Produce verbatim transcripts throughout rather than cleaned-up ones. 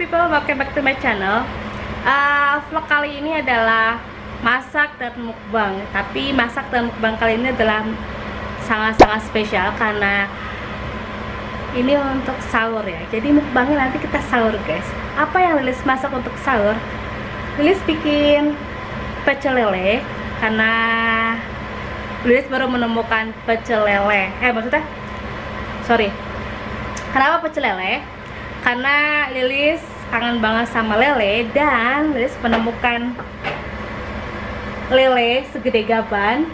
people, welcome back to my channel. uh, Vlog kali ini adalah masak dan mukbang. Tapi masak dan mukbang kali ini adalah sangat-sangat spesial karena ini untuk sahur ya. Jadi mukbangnya nanti kita sahur guys. Apa yang Lilis masak untuk sahur? Lilis bikin pecel lele karena Lilis baru menemukan pecel lele. Eh maksudnya, sorry. Kenapa pecel lele? Karena Lilis kangen banget sama lele dan Lilis menemukan lele segede gaban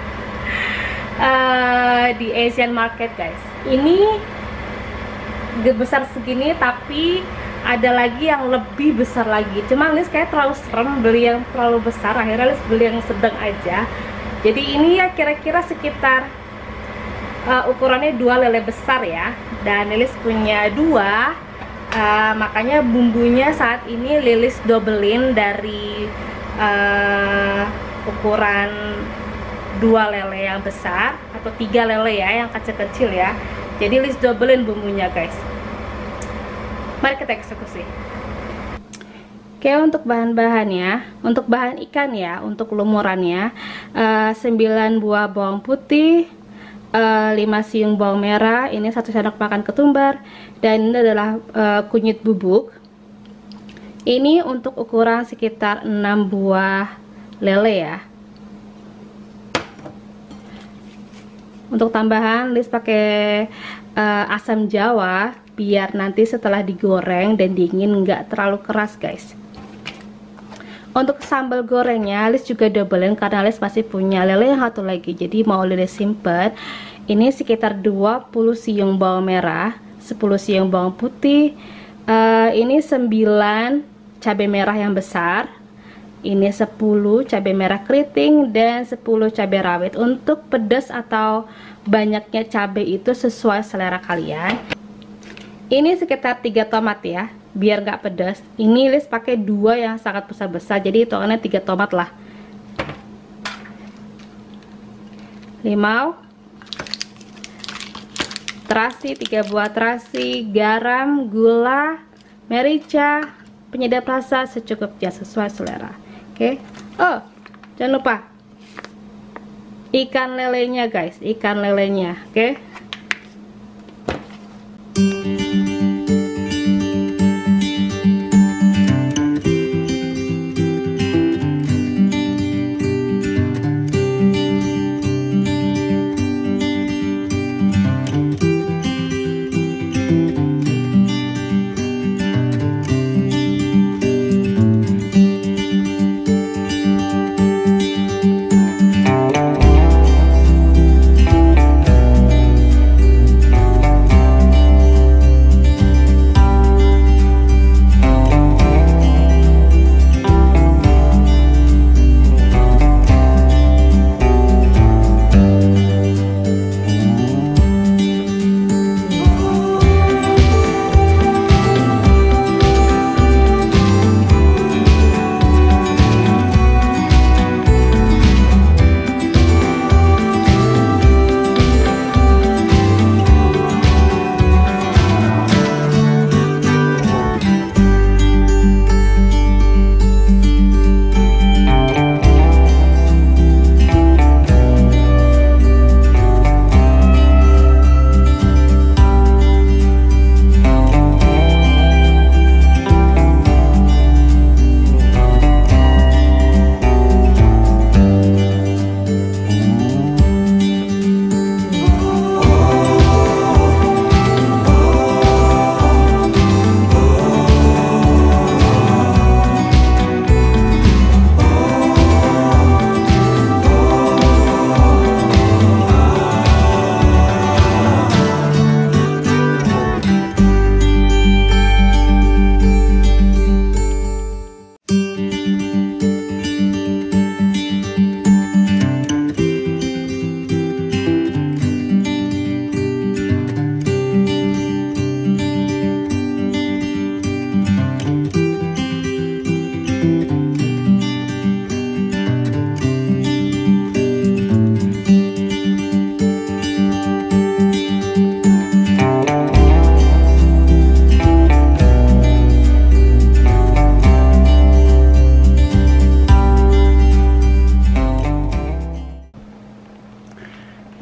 uh, di Asian market guys. Ini besar segini tapi ada lagi yang lebih besar lagi. Cuma Lilis kayak terlalu serem beli yang terlalu besar. Akhirnya Lilis beli yang sedang aja. Jadi ini ya kira-kira sekitar uh, ukurannya dua lele besar ya. Dan Lilis punya dua. Uh, makanya bumbunya saat ini Lilis dobelin dari uh, ukuran dua lele yang besar atau tiga lele ya yang kecil-kecil ya. Jadi Lilis dobelin bumbunya guys. Mari kita eksekusi. Oke, untuk bahan-bahannya, untuk bahan ikan ya, untuk lumurannya uh, sembilan buah bawang putih, Uh, lima siung bawang merah, ini satu sendok makan ketumbar, dan ini adalah uh, kunyit bubuk. Ini untuk ukuran sekitar enam buah lele ya. Untuk tambahan Lilis pakai uh, asam jawa biar nanti setelah digoreng dan dingin nggak terlalu keras guys. Untuk sambal gorengnya Lilis juga dobelin karena Lilis masih punya lele yang satu lagi, jadi mau Lilis simpen. Ini sekitar dua puluh siung bawang merah, sepuluh siung bawang putih, uh, ini sembilan cabai merah yang besar, ini sepuluh cabai merah keriting, dan sepuluh cabai rawit. Untuk pedas atau banyaknya cabai itu sesuai selera kalian. Ini sekitar tiga tomat ya, biar nggak pedas. Ini Lilis pakai dua yang sangat besar-besar, jadi hitungannya tiga tomat lah. Limau, terasi, tiga buah terasi, garam, gula, merica, penyedap rasa secukupnya sesuai selera. Oke. Oh, jangan lupa ikan lelenya guys, ikan lelenya. Oke.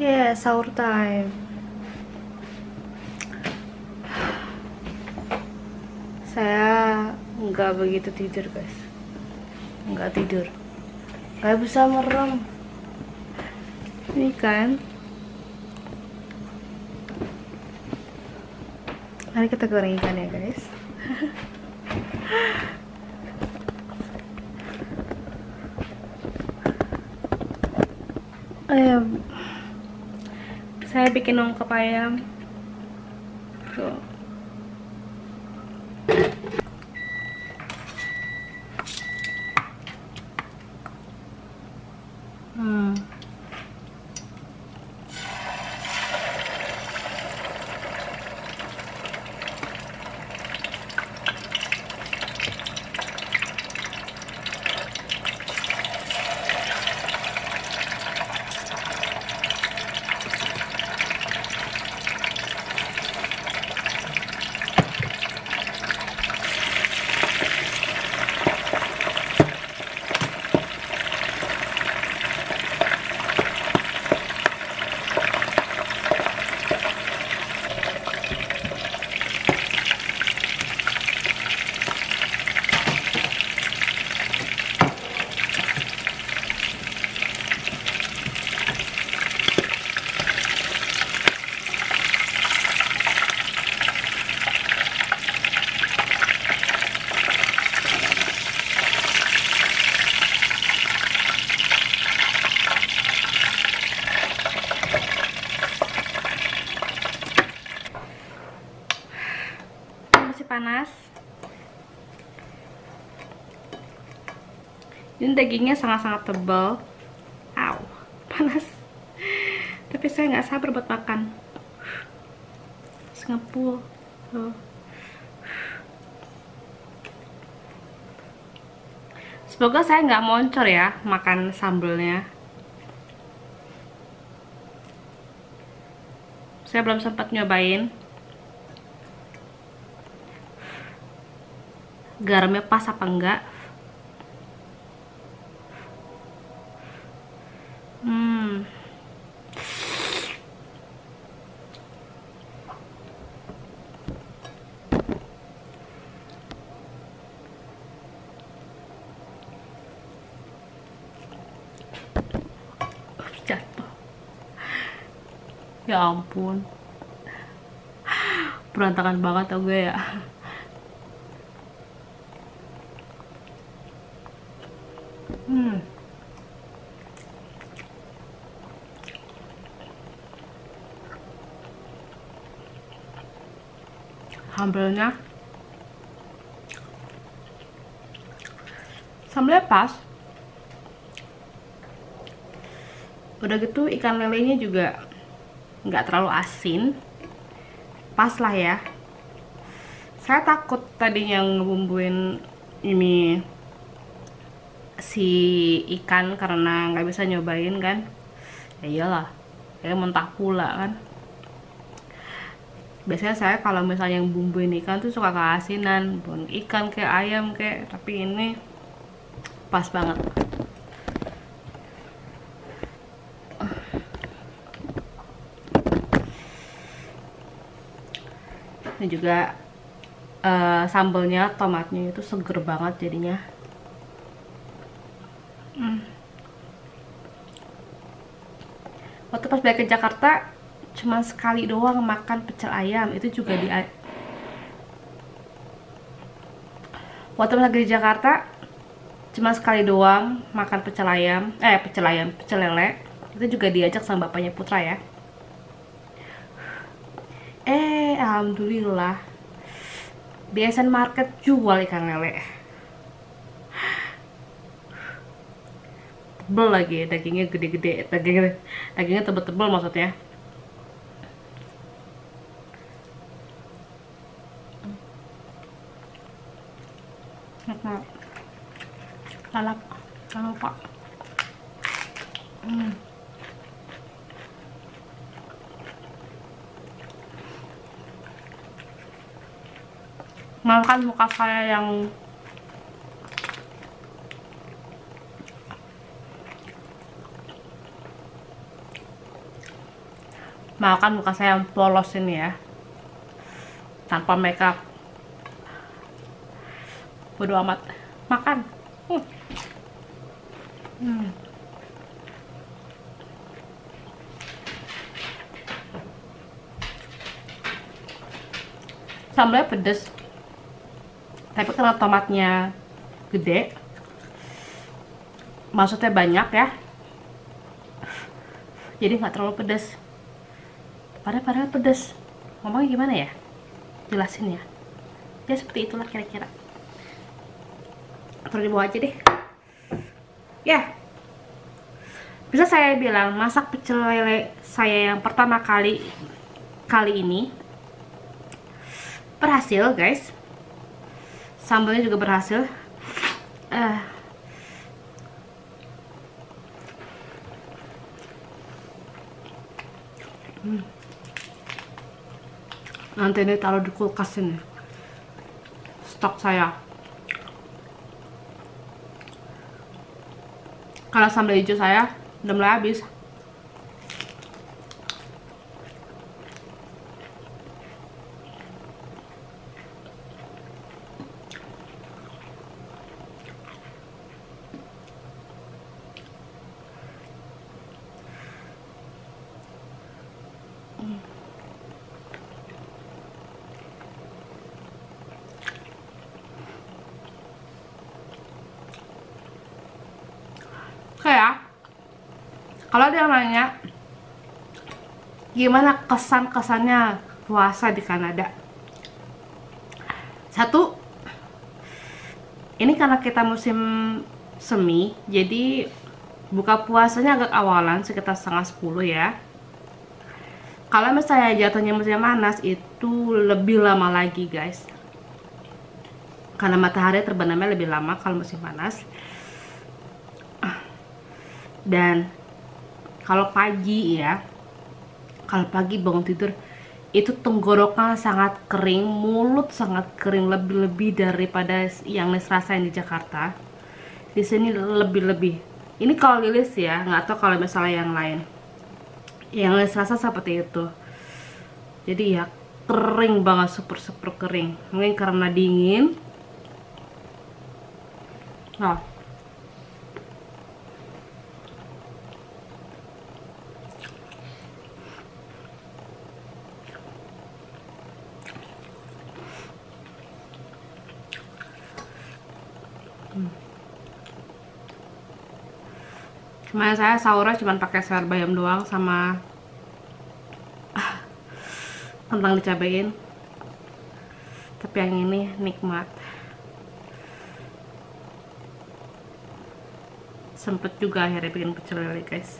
Yeah, sahur time. Saya nggak begitu tidur guys, nggak tidur, nggak bisa merem. Ini kan, mari kita goreng ikan ya guys. Ayam, saya bikin ungkep ayam. Tuh. Hmm. Panas. Ini dagingnya sangat-sangat tebal. Au, panas. Tapi saya nggak sabar buat makan. Ngepul. Tuh. Semoga saya nggak moncor ya makan sambelnya. Saya belum sempat nyobain. Garamnya pas apa enggak? Hmm. Jatuh. Ya ampun. Berantakan banget tau gue ya. Hmm. Sambelnya sambelnya pas. Udah gitu ikan lelenya juga nggak terlalu asin, pas lah ya. Saya takut tadinya ngebumbuin ini si ikan karena nggak bisa nyobain kan. Ya iyalah, kayak mentah pula kan. Biasanya saya kalau misalnya yang bumbuin ikan tuh suka keasinan, pun ikan kayak ayam kayak, tapi ini pas banget. Ini juga uh, sambelnya, tomatnya itu seger banget jadinya. Hmm. Waktu pas balik ke Jakarta cuma sekali doang makan pecel ayam, itu juga di waktu pas lagi di Jakarta cuma sekali doang makan pecel ayam, eh pecel ayam, pecel lele, itu juga diajak sama bapaknya Putra ya. Eh alhamdulillah di Asian Market jual ikan lele, tebel lagi, dagingnya gede-gede, dagingnya dagingnya tebel-tebel maksudnya. Lalap, jangan lupa. Hmm. Makan muka saya yang Makan muka saya yang polos ini ya, tanpa makeup. Bodo amat. Makan. Hmm. Hmm. Sambalnya pedes, tapi karena tomatnya gede, maksudnya banyak ya, jadi nggak terlalu pedes. Padahal padahal pedes. Ngomongnya gimana ya? Jelasin ya. Ya seperti itulah kira-kira. Perlu dibawa aja deh. Ya. Bisa saya bilang masak pecel lele saya yang pertama kali kali ini berhasil, guys. Sambalnya juga berhasil. Uh, hmm. Nanti ini taruh di kulkas ini, stok saya. Karena sambal hijau saya udah mulai habis. Kayak kalau ada yang nanya gimana kesan-kesannya puasa di Kanada, satu, ini karena kita musim semi, jadi buka puasanya agak awalan, sekitar setengah sepuluh ya. Kalau misalnya jatuhnya musim panas itu lebih lama lagi, guys, karena matahari terbenamnya lebih lama kalau musim panas. Dan kalau pagi ya, kalau pagi bangun tidur itu tenggorokan sangat kering, mulut sangat kering, lebih-lebih daripada yang Lilis rasain di Jakarta. Di sini lebih-lebih. Ini kalau Lilis ya, nggak tahu kalau misalnya yang lain. Yang Lilis rasa seperti itu. Jadi ya kering banget, super-super kering. Mungkin karena dingin. Nah. Hmm. Cuma saya sahurnya cuma pakai sayur bayam doang sama ah, kentang dicabain. Tapi yang ini nikmat. Sempet juga akhirnya bikin pecel lele, guys.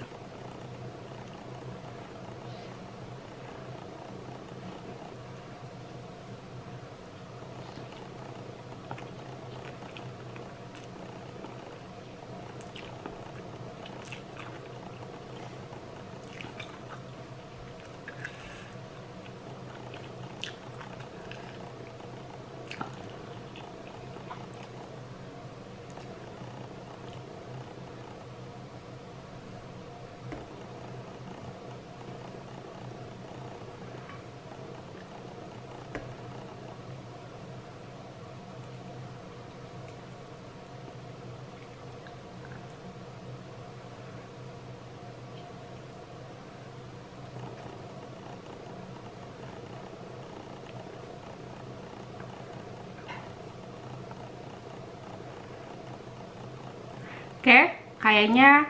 Oke, kayaknya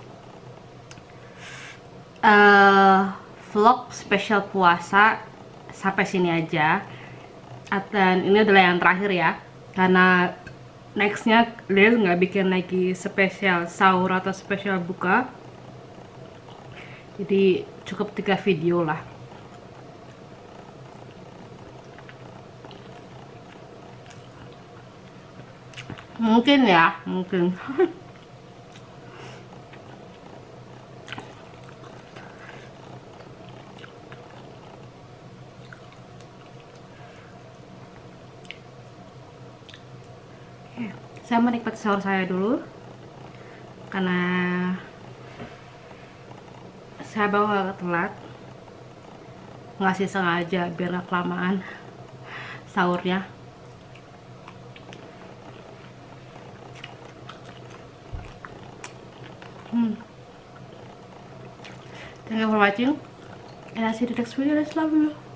uh, vlog spesial puasa sampai sini aja. Dan ini adalah yang terakhir ya, karena nextnya Lilis nggak bikin lagi spesial sahur atau spesial buka. Jadi cukup tiga video lah. Mungkin ya, mungkin. Saya menikmati sahur saya dulu karena saya bawa agak telat. ngasih sengaja biar gak kelamaan sahurnya. Hmm. Thank you for watching, and I'll see you next video. Let's love you.